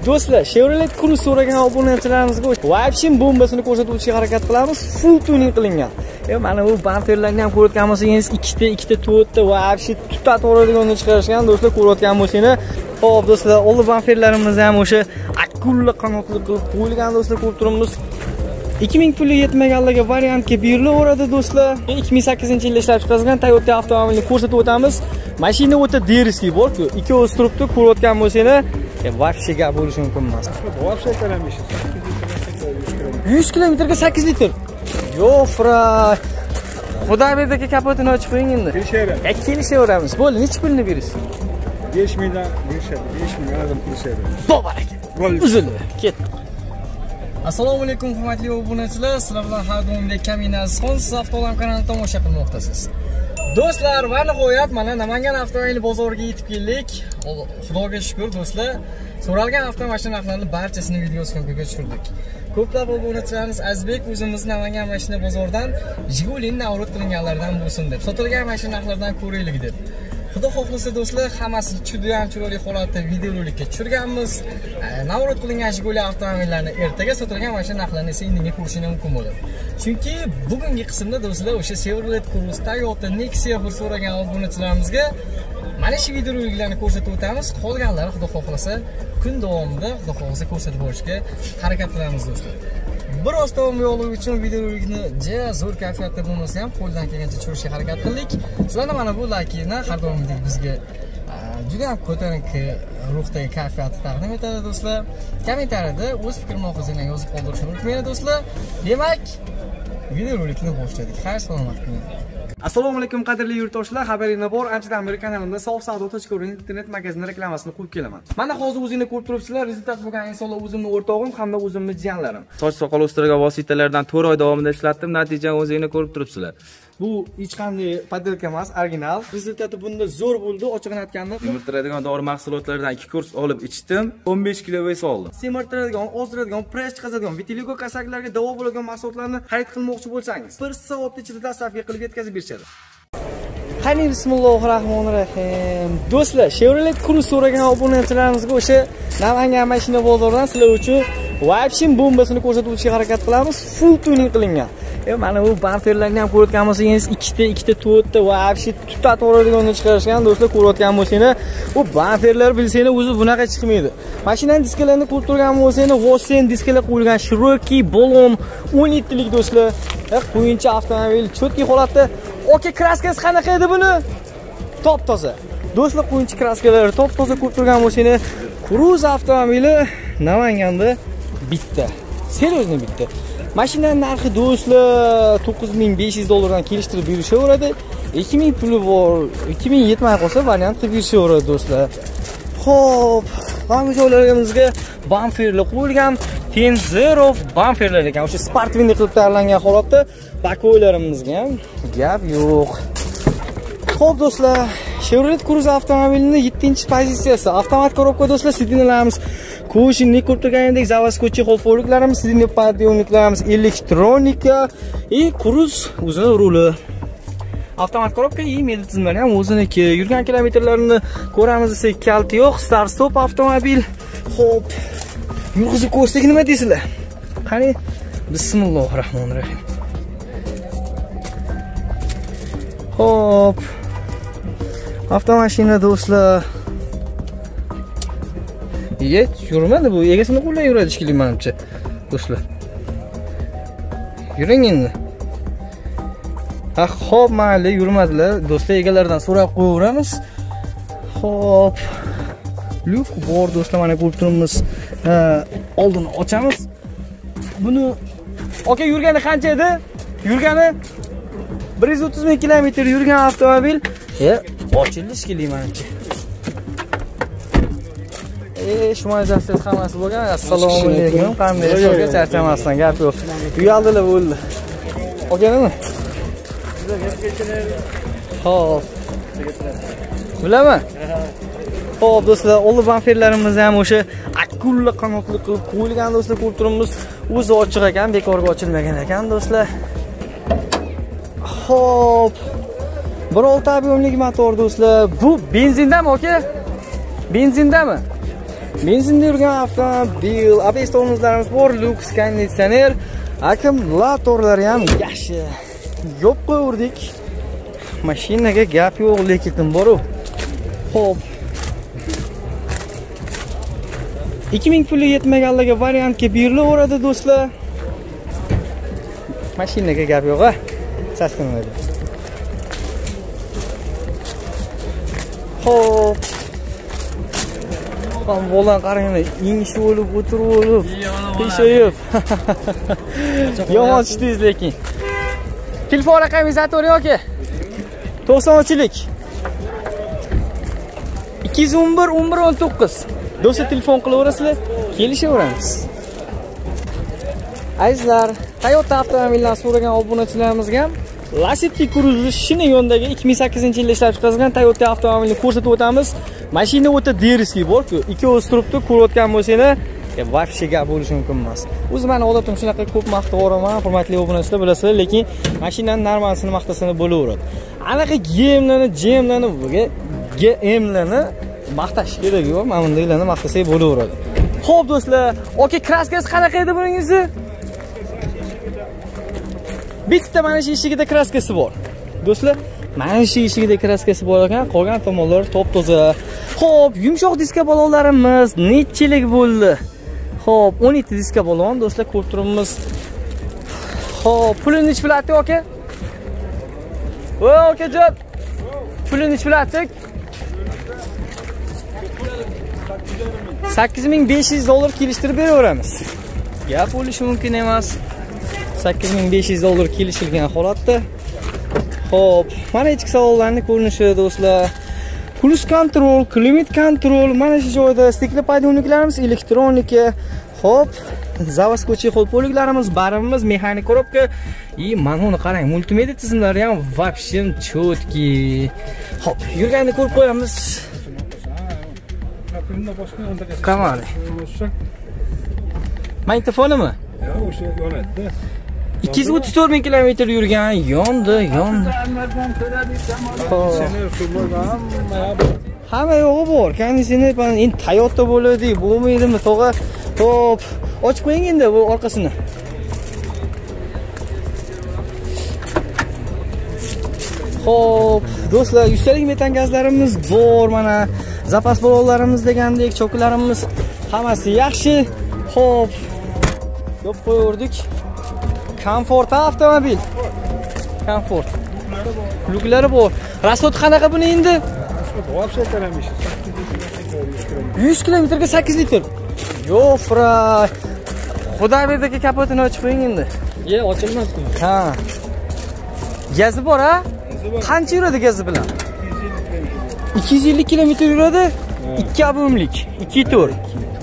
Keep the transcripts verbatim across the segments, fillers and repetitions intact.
Do'stlar, Chevrolet Cruze so'ragan obunachilarimizga Vibeshin bombasini ko'rsatuvchiga harakat qilamiz. Full tuning qilingan. E mana bu bamperlarni ham ko'rayotgan bo'lsangiz, ikkita, ikkita, to'rtta Vibeshin tutatoradiganini chiqarishgan. Do'stlar, ko'rayotgan bo'lsangiz, hop do'stlar, old bamperlarimizni ham o'sha akulla qanotli qilib qo'yilgan do'stlar, ko'rib turibmiz. ikki ming puli yetmaganlarga variantga berilaveradi do'stlar. ikki ming sakkizinchi yilda ishlab chiqarilgan Toyota avtomobilni ko'rsatib o'tamiz. Mashina o'ta deriskiy bor-ku, ikkovi turibdi, ko'rayotgan bo'lsangiz, вообще gap bo'lishi mumkin emas. Вообще karamishsiz. yuz kilometrga sakkiz litr. Yo'fra. Xudo berdi aka, kapotini ochib qo'ying endi. Kelishaveramiz. Ya kelishaveramiz. Bo'ldi, necha pulni berasiz? besh mingdan berishadi. besh ming azim qilishadi. Bobaraka. Uzildi. Ketdi. Assalomu alaykum hurmatli obunachilar. Sizlar bilan har doimdek Kamin Azizxon, siz Avtolam kanalini tomosha qilmoqdasiz. Do'stlar, va nihoyat mana Namangan avtomobil bozoriga yetib keldik. Xudoga shukr do'stlar. So'ralgan avtomashina narxlarini barchasini videosiga tushirdik. Ko'plab obunachilarimiz Azbek o'zimiz Namangan mashina bozoridan Jigulini navrot qilinganlardan bo'lsin deb, sotilgan mashina narxlaridan ko'raylik deb. Xudo xohlasa do'stlar, hammasi juda ham chiroyli holatda videorolikka tushirganmiz. Navrot qilingan Jiguli avtomobillarni ertaga sotilgan mashina narxlarini esa indinga ko'rishingiz mumkin bo'ladi. Chunki bugungi qismda do'stlar o'sha Chevrolet Cruze, Toyota Nexia bir so'ragan obunachilarimizga mana shu videoroliklarni ko'rsatib o'tamiz. Qolganlari xudo xohlasa kun davomida xudo xohlasa ko'rsatib borishga harakat qilamiz do'stlar. Biroz davomli uchun videorolikni ja zo'r kayfiyatda bo'lmasa ham qo'ldan kelgancha tushirishga harakat qildik. Sizlarga mana bu laykni har doimgidek bizga juda ham ko'tarinki ruhdagi kayfiyatni taqdim etadi do'stlar. Kommentariyada o'z fikr-mulohazangizni yozib qoldirishni unutmanglar do'stlar. Demak, videorolikni boshladik. Xayr, salomat bo'ling. Assalomu alaykum qadrli yurtdoshlar, xabaringlar bor. Anchadan beri kanalimda Sof savdo точка ру internet magazini reklamasini qo'yib kelaman. Mana hozir o'zingizlar ko'rib turibsizlar, rezultat bo'lgan insonlar o'zimning o'rtog'im hamda o'zimning jiyanlarim. Soch soqol o'stirgan vositalardan to'rt oy davomida ishlatdim, natijani o'zingizlar ko'rib turibsizlar. Bu hech qanday poddelka emas, original. Rezultati bunda zo'r bo'ldi, ochig'ini aytganda. Semirtiradigan dori mahsulotlaridan ikki kurs olib ichdim, o'n besh kilo vес oldim. Semirtiradigan, ozdiradigan, press chiqazadigan, vitiligo kasaklarga davo bo'ladigan mahsulotlarni xarid qilmoqchi bo'lsangiz, bir soat ichida dostavka qilib yetkazib berishadi. Qani bismillahirrohmanirrohim. Do'stlar, Chevrolet Cruze so'ragan obunachilarimizga o'sha Namangan mashina bozoridan sizlar uchun Vibeshin bombasini ko'rsatuvchiga harakat qilamiz. Full tuning qilingan. E mana bu bamperlarni ham ko'rayotgan bo'lsangiz, ikkita, ikkita, to'rtta Vibeshin tutatoradiganini chiqarishgan do'stlar, ko'rayotgan bo'lsangiz, bu bamperlar bilsangiz o'zi bunaqa chiqmaydi. Mashinaning diskalarini ko'rib turgan bo'lsangiz, Vossen diskalar qo'yilgan, Cherokee Bolon o'n yettilik do'stlar. Qo'yincha avtomobil cho'tki holatda. Oke, kraskasi qanaqa edi buni? Top toza. Do'stlar, qo'yinchi kraskalari top toza ko'rib turgan bo'lsangiz, Cruze avtomobili Namanganda bitta. Seriyozno bitta. Mashinaning narxi do'stlar to'qqiz ming besh yuz dollardan kelishtirib berishaveradi. ikki ming puli bor. ikki ming yetmay qolsa variant qilib berishaveradi do'stlar. Xo'p, mana joylarimizga bamperlar qo'yilgan, Tenzero bamperlar ekan. O'sha sportvinli qilib tayyorlangan holatda bakoylarimizga ham gap yo'q. Xo'p do'stlar, Chevrolet Cruze avtomobilining yettinchi pozitsiyasi. Avtomat korobka do'stlar, sidinalarimiz Kushinni ko'rib turganingdek заводской chexol foliklarimiz, sidina podъемniklarimiz elektronika, и Cruze o'zining ruli. Avtomat korobka, и meditsinlar ham o'ziniki. Yurgan kilometrlarini ko'ramiz esa kalti yo'q, start stop avtomobil. Xo'p, yurg'izib ko'rsak nima deysizlar? Qani, bismillahirrohmanirrohim. Xo'p, avtomashina do'stlar. Yet, yurmadi bu. Egasini qo'ldan yuradi shekilli menimcha. Do'stlar. Yuring endi. Ha, xo'p, mayli, yurmadilar. Do'stlar, egalaridan so'rab qo'yaveramiz. Xo'p. Lyuk bor do'stlar, mana ko'rib turibmiz. Oldini ochamiz. Buni aka yurgani qancha edi? Yurgani bir yuz o'ttiz ming kilometr yurgan avtomobil. E, ochildi shekilli menimcha. E, shumajasiz hammasi bo'lgan. Assalomu alaykum. Qanday ishga charchamasdan gap yo'q. Uyaldilar bo'ldi. Okanimi? Xo'p. Bilaman. Xo'p do'stlar, old bamperlarimiz ham o'sha akulla qanotli qilib qo'yilgan do'stlar, ko'rib turibmiz. O'zi ochiq ekan, bekorga ochilmagan ekan do'stlar. Xo'p. bir olti ob'yomlik motor do'stlar. Bu benzindami aka? Benzindami? Benzinda yurgan avtomobil, A B S tormozlarimiz bor, Lux konditsioner, akkumulyatorlari ham yaxshi. Yo'q qo'yurdik. Mashinaga gap yo'q, lekin bor-u. Xo'p. ikki ming puli yetmaganlarga variantga berilaveradi do'stlar. Mashinaga gap yo'q-a? Sastanadi. Xo'p. Ham volan qaranglar, ingish bo'lib, o'tirib bo'lib, peshayib. Yomon tushdingiz lekin. Telefon raqamingiz aytavering aka. to'qson uchlik. ikki yuz o'n bir o'n bir o'n to'qqiz. Do'stlar telefon qilaverasizlar, kelishaveramiz. Azizlar, Toyota avtomobildan so'ragan obunachilarimizga ham Lacetti Cruze shina yo'ndagi ikki ming sakkizinchi yilda ishlab chiqarilgan Toyota avtomobilni ko'rsatib o'tamiz. Mashina o'ta deriskiy bor-ku, ikkovi turibdi, ko'rayotgan bo'lsanglar, vaqtga gap bo'lishi mumkin emas. O'zi meni odatim shunaqa ko'p maqtaveraman, hurmatli obunachilar, bilasizlar, lekin mashinaning narmasini maqtasini bo'laveradi. Anaqa gemlarni, jemlarni, gemlarni maqtash kerak yo'q, mana bundaylarni maqtasak bo'laveradi. Xo'p do'stlar, oka kraskasi qanaqa edi buningizni? Bitta mana shu eshigida kraskasi bor. Do'stlar, mana shu eshigida kraskasi bor ekan, qolgan tomonlar top-toza. Xo'p, yumshoq diska balonlarimiz nechilik bo'ldi? Xo'p, o'n yetti diska balon do'stlar ko'rib turibmiz. Xo'p, pulini nech biladi aka? Voy akajon. Pulini nech biladi? sakkiz ming besh yuz dollar kelishtirib beraveramiz. Gap bo'lishi mumkin emas. sakkiz ming besh yuz dollar kelishilgan holatda. Xo'p, mana ichki savollarning ko'rinishi do'stlar. Cruise control, climate control, mana shu joyda stikli podiyonliklarimiz, elektronika. Xo'p, заводской chexol poliklarimiz, barimiz, mexanik korobka. И mana uni qarang, multimedia tizimlari ham вообще четкий. Xo'p, yurganini ko'rib qo'yamiz. Qamari. Magnitofonimi? Yo'q, o'sha yonadi. ikki yuz o'ttiz to'rt ming kilometr yurgan, yondi, yondi. Hamma yo'g'i bor. Konditsioner endi Toyota bo'ladi, bo'lmaydimi, tog'a? Xo'p, ochib qo'ying endi bu orqasini. Xo'p, do'stlar, yuztalik metan gazlarimiz bor, mana zapas balonlarimiz degandek, cho'klarimiz hammasi yaxshi. Xo'p, yo'q qo'yardik. Komfort avtomobil. Komfort. Luklari bor. Rasxod qanaqa buni endi? Вообще qaramish. yuz kilometrga sakkiz litr. Yo'q, fray. Xudo berdiki kapotini ochib qo'ying endi. Ye, ochilmasmi? Ha. Gazi bor, ha? Qancha yuradi gazi bilan? ikki yuz ellik kilometr yuradi. ikki ob'emlik, ikki to'rt.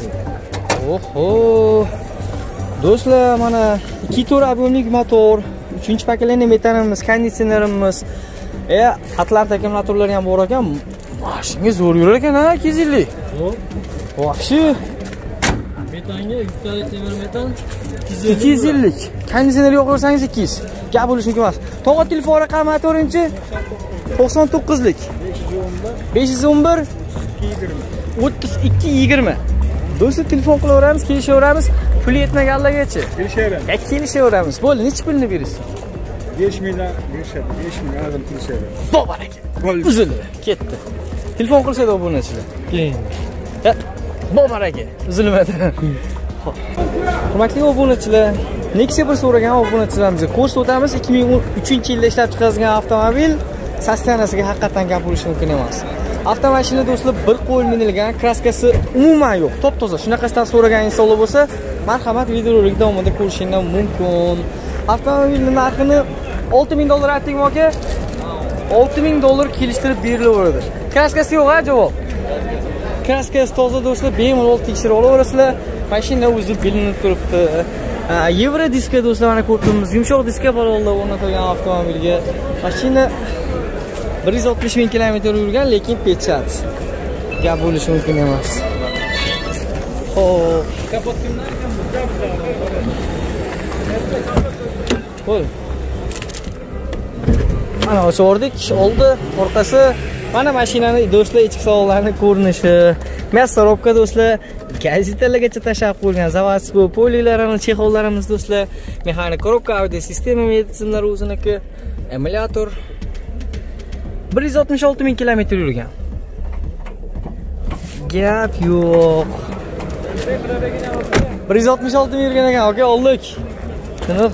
Oho. Do'stlar, mana ikki to'rt ob'emlik motor, uchinchi pokoleniya metanimiz, konditsionerimiz, e, Atlanta akkumulyatorlari ham bor ekan. Mashina zo'r yurar ekan, ha, ikki yuz ellik. Zo'r. Vobshe. Metanga yuztalik temir metan ikki yuz ellik. Konditsioner yo'qolsangiz ikki yuz. Gap bo'lishi mumkin emas. Tog'a telefon raqami aytavering-chi. to'qson to'qqizlik. besh yuz o'n bir o'ttiz ikki yigirma. Do'stlar, telefon qilaveramiz, kelishaveramiz. Puli yetmaganlargacha. Kelishaveramiz. Ya kelishaveramiz. Bo'ldi, necha pulni berasiz? besh mingdan berishadi, besh ming azim qilishadi. Bobar aka. Uzildi, ketdi. Telefon qilishadi obunachilar. Keyin. Bobar aka, uzilmadi. Hurmatli obunachilar, Nexia bir so'ragan obunachilarimizga ko'rsatib o'tamiz. ikki ming o'n uchinchi yilda ishlab chiqarilgan avtomobil sostanasiga haqiqatan gap bo'lishi mumkin emas. Avtomashina do'stlar bir qo'l minilgan, kraskasi umuman yo'q, top-toza. Shunaqasidan so'ragan insonlar bo'lsa, marhamat, videorolik davomida ko'rishingiz mumkin. Avtomobilning narxini olti ming dollar aytdingmi aka? olti ming dollar kelishtirib berilaveradi. Kraskasi yo'q-a, javob? Kraskasi toza do'stlar, bemalol tekshirib olaverasizlar. Mashina o'zi bilinib turibdi. Euro diska do'stlar, mana ko'rdingiz, yumshoq diska balonlar o'rnatilgan avtomobilga. Mashina bir yuz oltmish ming kilometr yurgan, lekin pechat. Gap bo'lishi mumkin emas. Xo'p, kapot kimdan ekan bu? Qo'y. Mana ochordik, oldi, orqasi. Mana mashinani do'stlar, ichki savollarning ko'rinishi. Мясорobka do'stlar, Gazetalargacha tashab qo'ygan заводской polilarimiz, chexollarimiz do'stlar. Mexanik korobka, audio sistema meditsinlar o'ziniki. Emulyator bir yuz oltmish olti ming kilometr yurgan. Gap yo'q. bir yuz oltmish olti ming yurgan ekan, aka, oldik. Tiniq.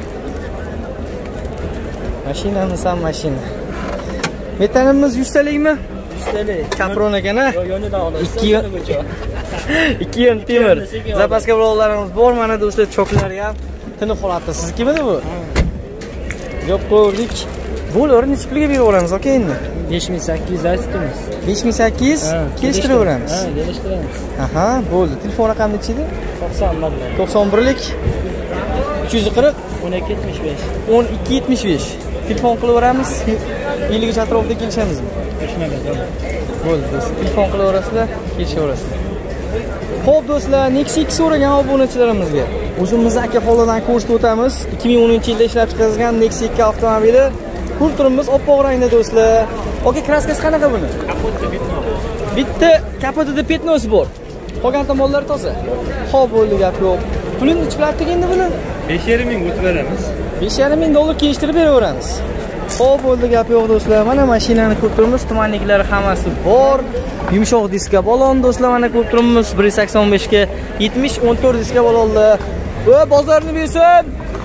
Mashinamiz ham mashina. Metanimiz yuz talikmi? yuz talik. Kapron ekan, ha? Yonidan olasiz. ikki yil temir. Zapaska bog'larimiz bor, mana do'stlar, choklar ham tiniq holatda. Siznikimidi bu? Yo'q, qo'ydik. Bo'larini necha pulga beraveramiz, aka, endi? besh ming sakkiz yuz aytdingiz. besh ming sakkiz yuz kelishtiraveramiz. Ha, kelishtiramiz. Aha, bo'ldi. Telefon raqami necha edi? to'qson bir. to'qson birlik uch yuz qirq o'n ikki yetmish besh. o'n ikki yetmish besh. Telefon qilaveramiz. ellik atrofida kelishamizmi? Shunaqa. Bo'ldi, do'stlar. Telefon qilaverasizlar, kelishaverasizlar. Xo'p, do'stlar, Nexia ikki so'ragan obunachilarimizga o'zimiz aka holidan ko'rsatib o'tamiz. ikki ming o'ninchi yilda ishlab chiqarilgan Nexia ikki avtomobili. Kulturimiz oppoq rangda do'stlar. Aka, kraskasi qanaqa buni? Bitta kapotida petnosi bor. Qolgan tomonlar toza. Xo'p, bo'ldi, gap yo'q. Pulini necha pul aytdik endi buni? besh yarim ming o'tib beramiz. besh yarim ming dollar kelishtirib beraveramiz. Xo'p, bo'ldi, gap yo'q do'stlar. Mana mashinani ko'rib turibmiz, tumanliklari hammasi bor. Yumshoq diska balon do'stlar, mana ko'rib turibmiz. bir yuz sakson besh ga yetmish o'n to'rt diska balonlar. Va bozorni bersin.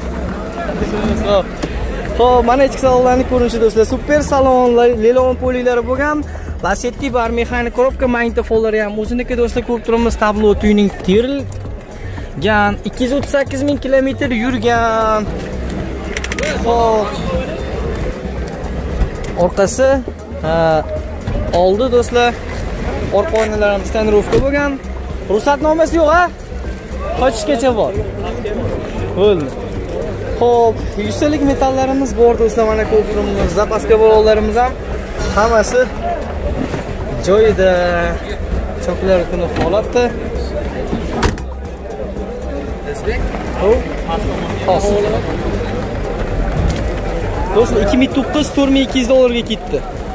Xo'p, mana ichki salonlarning ko'rinishi do'stlar. Super salonlar, lelon poliylari bo'lgan. Lasetti bar, mexanik korobka, magnitofonlari ham o'ziniki do'stlar, ko'rib turibmiz. Tablo tuning terilgan, ikki yuz o'ttiz sakkiz ming kilometr yurgan. Xo'p. Orqasi, ha, oldi do'stlar. Orqa oynalarimiz tonirovka bo'lgan. Ruxsatnomasi yo'q, ha? Qochishgacha bor. Bo'ldi. Xo'p, yuz talik metallarimiz bor do'stlar, mana ko'rib turibmiz. Zapaska balonlarimiz ham hammasi joyida. Choklar tiniq holatda. Xo'p. Hosil. Do'stlar, ikki ming to'qqiz to'rt ming ikki yuz dollarga ketdi.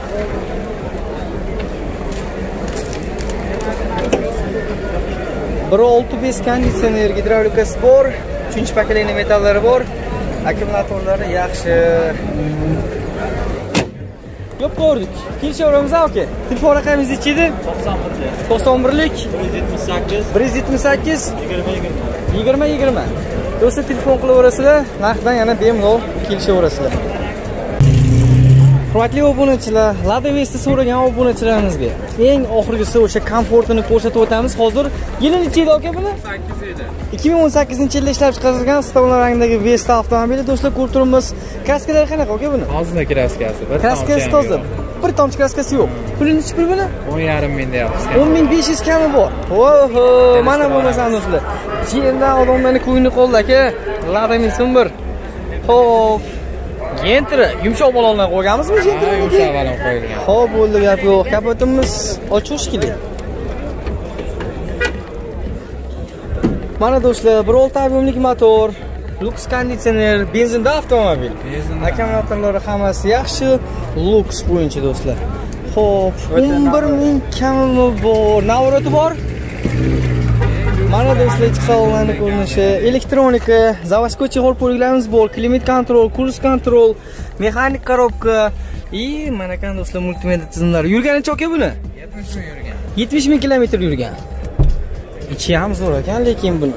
bir olti besh konditsioner, gidravlikasi bor, uchinchi pokoleniya metallari bor, akkumulyatorlari yaxshi. Yo'q, ko'rdik. Kelishaveramiz, aka. Telefon raqamingiz necha edi? to'qson birlik bir yuz yetmish sakkiz bir yuz yetmish sakkiz yigirma yigirma. Do'stlar, telefon qilaverasizlar, narxdan yana bemalol kelishaverasizlar. Hurmatli obunachilar, Lada Vesta so'ragan obunachilarimizga eng oxirgisi o'sha komfortini ko'rsatib o'tamiz. Hozir yili necha edi aka buni? sakkiz edi. ikki ming o'n sakkizinchi yilda ishlab chiqarilgan stol rangdagi Vesta avtomobili do'stlar, ko'rib turibmiz. Kraskalari qanaqa aka buni? Ozgina kraskasi. Kraskasi toza. Bir tomchi kraskasi yo'q. Puli necha pul buni? o'n yarim ming deyapmiz. o'n ming besh yuz kami bor. Oho, mana bo'lmasam do'stlar. Chendan odamlarning ko'ngli qoldi aka. Lada minsin bir. Xo'p. Gentra, yumshoq balonlar qo'yganmizmi Gentra? Yumshoq balon qo'yilgan. Xo'p, bo'ldi, gap yo'q. Kapotimiz ochiq kerak. Mana do'stlar, bir olti ob'yomlik motor, Lux konditsioner, benzinda avtomobil. Akkumulyatorlari hammasi yaxshi, Lux bo'yicha do'stlar. Xo'p, o'n bir ming kami bor, navrati bor. Mana do'stlar, ichki salonlarning ko'rinishi, elektronika, заводской chexol poliglarimiz bor, klimat kontrol, cruise kontrol, mexanik korobka, и mana kan do'stlar, multimedia tizimlari. Yurgani necha aka buni? yetmish ming yurgan. yetmish ming kilometr yurgan. Ichi ham zo'r ekan, lekin buni.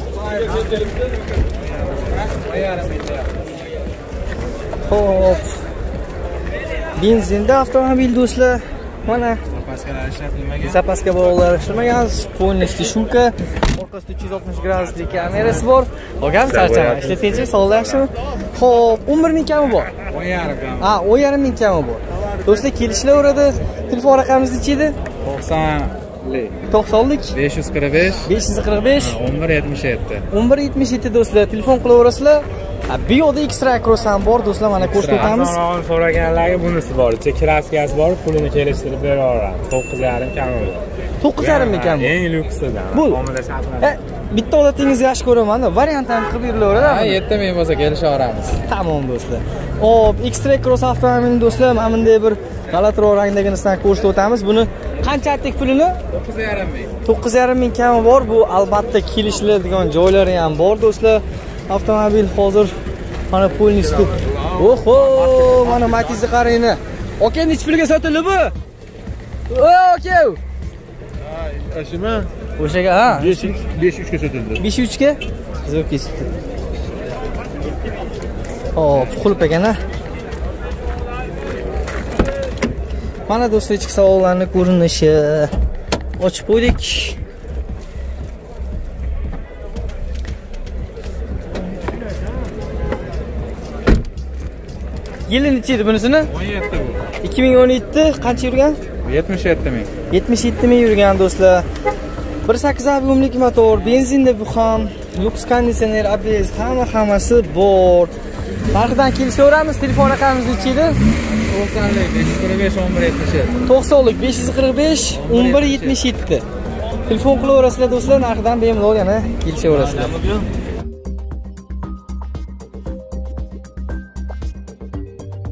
Xo'p. Benzinda avtomobil do'stlar. Mana Zapaskalar ishlatilmagan. zapaska balonlari ishlamagan, polniy shumka, orqasida uch yuz oltmish graduslik kamerasi bor. Olgan charchama, ishlatinchi, sog'liq yaxshimi? Xo'p, o'n bir ming kami bor. o'n yarim ming. Ha, o'n yarim ming kami bor. Do'stlar, kelishlaveradi. Telefon raqamingiz necha edi? to'qsonlik to'qsonlik besh yuz qirq besh besh yuz qirq besh o'n bir yetmish yetti. o'n bir yetmish yetti do'stlar, telefon qilaverasizlar. Bu yoqda X-Ray Cross ham bor do'stlar, mana ko'rsatib o'tamiz. Avtomobil so'raganlarga bunisi bor. Ichi kraskasi bor, pulini kelishtirib beraveramiz. to'qqiz yarim kami bor. to'qqiz yarim ming kami. Eng lyuksidan. Bu homila shartlar. bitta odatingizni yaxshi ko'raman-da, variant ham qilib berilaveradi. Ha, yetti ming bo'lsa kelishaveramiz. Tamom do'stlar. Hop, X-Ray Cross avtomobilini do'stlar, mana bunday bir g'alatiroq rangdagisini ko'rsatib o'tamiz. Buni qancha aytdik pulini? to'qqiz yarim ming. to'qqiz yarim ming kami bor. Bu albatta kelishiladigan joylari ham bor do'stlar. Avtomobil hozir mana polnistu. Oho, mana Matiz'ni qarangni. Aka, nech pulga sotildi bu? O, aka. Ashima O'shaga, ha? besh uch ga sotildi. besh uch ga? Zo'r kesibdi. Hop, qulp ekan-a. Mana do'stlar, ichki salonlarning ko'rinishi. Ochib qo'ydik. Yili necha edi bunisini? o'n yetti bu. ikki ming o'n yetti qancha yurgan? yetmish yetti ming. yetmish yetti ming yurgan do'stlar. bir sakkiz ob'yomlik motor, benzinda bu ham, lux konditsioner, A B S, hamma hammasi bor. Narxidan kelishaveramiz. Telefon raqamingiz necha edi? to'qsonlik besh yuz qirq besh o'n bir yetmish yetti. to'qsonlik besh yuz qirq besh o'n bir yetmish yetti. Telefon qilaverasizlar do'stlar, narxidan bemalol yana kelishaverasizlar.